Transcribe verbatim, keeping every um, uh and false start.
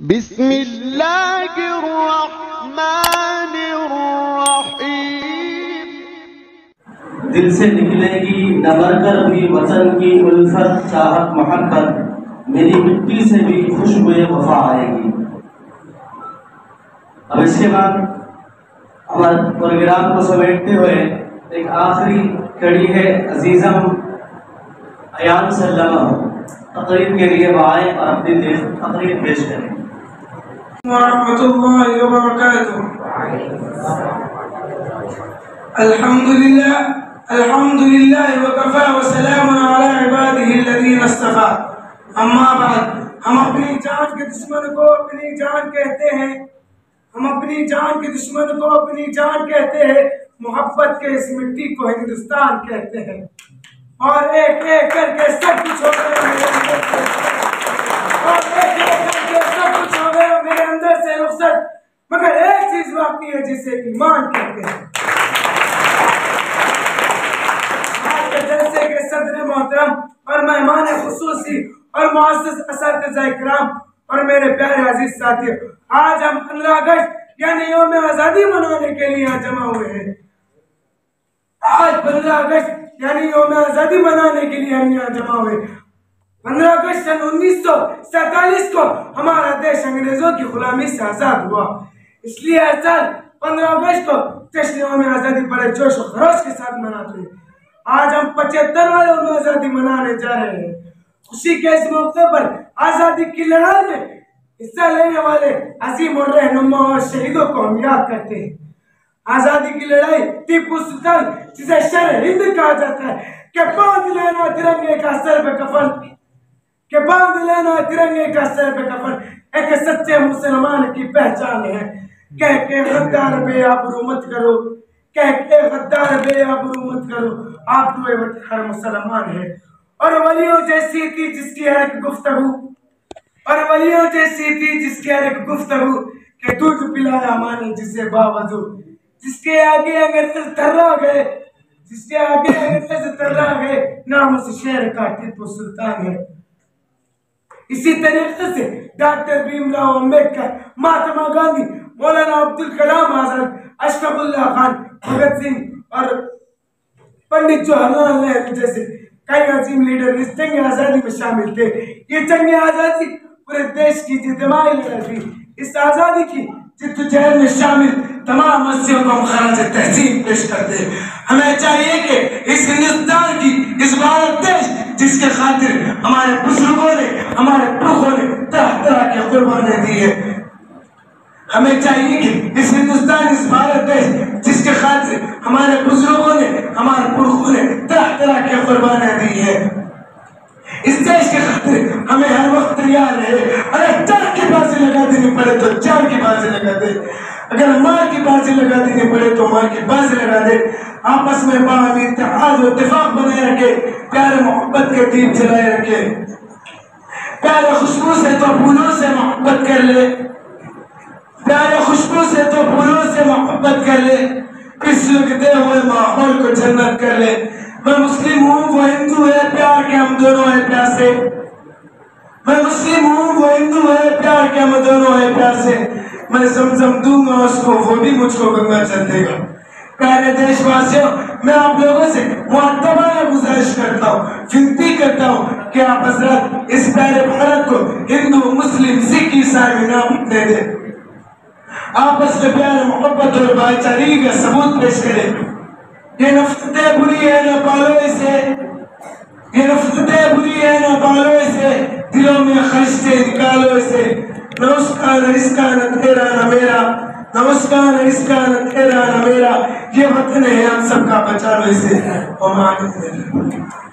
बिस्मिल्लाहिर्रहमानिर्रहीम। दिल से निकलेगी न मरकर भी वतन की उल्फत चाहत मोहब्बत, मेरी मिट्टी से भी खुशबुए वफा आएगी। अब इसके बाद हमारे प्रोग्राम को समेटते हुए एक आखिरी कड़ी है अजीज़म अयान सल्लमा तकरीर के लिए आए और अपनी तकरीर पेश करें। वरहमतुल्लाहि वबरकातुहू। अल्हम्दुलिल्लाह अल्हम्दुलिल्लाह वकफ़ा व सलामुन अला इबादिही अल्लज़ीना इस्तफ़ा। अम्मा बाद, हम अपनी जान के दुश्मन को अपनी जान कहते हैं, हम अपनी जान के दुश्मन को अपनी जान कहते हैं, मोहब्बत के इस मिट्टी को हिंदुस्तान कहते हैं। और एक एक करके सब कुछ हो गया मेरे अंदर से, और एक एक करके सब कुछ हो गया मेरे अंदर से रुखसत, मगर एक चीज बाकी है जिसे ईमान कहते हैं। आज के जलसे के सदर मोहतरम और मेहमान खुसूसी और मुअज़्ज़ज़ असतिज़ा इकराम और मेरे प्यारे अजीज साथियों, आज हम पंद्रह अगस्त यानी यौम आजादी मनाने के लिए यहाँ जमा हुए हैं। आज पंद्रह अगस्त यानी यौम आजादी मनाने के लिए हम यहाँ जमा हुए। पंद्रह अगस्त सन उन्नीस सौ सैतालीस को हमारा देश अंग्रेजों की गुलामी से आजाद हुआ, इसलिए हर साल पंद्रह अगस्त को जश्न यौम आजादी बड़े जोश और खरोश के साथ मनाते हैं। आज हम पचहत्तर वाले यौम आजादी मनाने जा रहे हैं। खुशी के इस मौके पर आजादी की लड़ाई में हिस्सा लेने वाले अजीम और रहनुमा और शहीदों को हम याद करते हैं। आजादी की लड़ाई टीपू सुल्तान जिसे शर हिंद कहा जाता है के बांध लेना तिरंगे का सर पे कफन, के बांध लेना तिरंगे का सर पे कफन एक सच्चे मुसलमान की पहचान है। कह के गद्दार बेआबरू मत करो, कह के गद्दार बेआबरू मत करो, आप तो हर मुसलमान है। और वलियों जैसी थी जिसकी हर एक गुफ्तगू, और वलियों जैसी थी जिसकी हर एक गुफ्तगू के दूध पिलाया माने जिसे बावजू, जिसके आगे अंग्रेज थर्रा गए, जिसके आगे अंग्रेज थर्रा गए, नाम उस शेर का टीपू सुल्तान है। इसी तरीके से डॉक्टर भीमराव अंबेडकर, महात्मा गांधी, मौलाना अब्दुल कलाम आजाद, अशफाकुल्लाह खान, भगत सिंह और पंडित जवाहरलाल नेहरू जैसे कई अजीम लीडर इस जंग आजादी में शामिल थे। ये जंग आजादी पूरे देश की जिद्दमाई लड़ाई थी। इस आजादी की जिद्दोजहद में शामिल तमाम हस्तियों को हम खराज तहसीन पेश करते हैं। हमें चाहिए कि इस हिंदुस्तान की, इस भारत देश जिसके खातिर हमारे बुजुर्गों ने, हमारे पुरखों ने तरह तरह की कुर्बानियां दी है, हमें चाहिए कि इस हिंदुस्तान, इस भारत देश जिसके खातिर हमारे बुजुर्गों ने, हमारे पुरखों ने तरह तरह की कुर्बानियां दी है, इस देश के खातिर हमें हर वक्त तैयार रहे। अगर जान की बाजी लगा देनी पड़े तो जान की बाजी लगा दे, अगर मार की बाजी लगा देनी पड़े तो मार की बाजी लगा दे। आपस में बाहमी इत्तेहाद और इत्तेफाक बनाए रखे, प्यारे मोहब्बत के दीप जलाए रखे, प्यारे खुशबू से तो फूलों से मोहब्बत कर ले, प्यारे खुशबू से तो फूलों से मोहब्बत कर ले, इस लगते हुए माहौल को जन्नत कर ले। मैं मुस्लिम हूँ वो हिंदू है, प्यार के हम दोनों है प्यासे। मैं मुस्लिम हूँ वो हिंदू है, प्यार के हम दोनों है प्यासे। मैं ज़मज़म दूंगा उसको, वो भी मुझको गंगा चल देगा। प्यारे देशवासियों, मैं आप लोगों से मुअत्तबाना गुजारिश करता हूँ, विनती करता हूँ कि आप हज़रात इस प्यारे भारत को हिंदू, मुस्लिम, सिख, ईसाई में नाम दे दे, आपस में प्यार, मोहब्बत और भाईचारे का सबूत पेश करें। ये नफरतें बुरी है न पालो इसे, ये नफरतें बुरी है न पालो इसे, दिलों में खर्चे निकालो इसे। न उसका न इसका न तेरा न मेरा, न उसका न इसका न तेरा न मेरा, ये वतन है हम सबका, बचा लो इसे।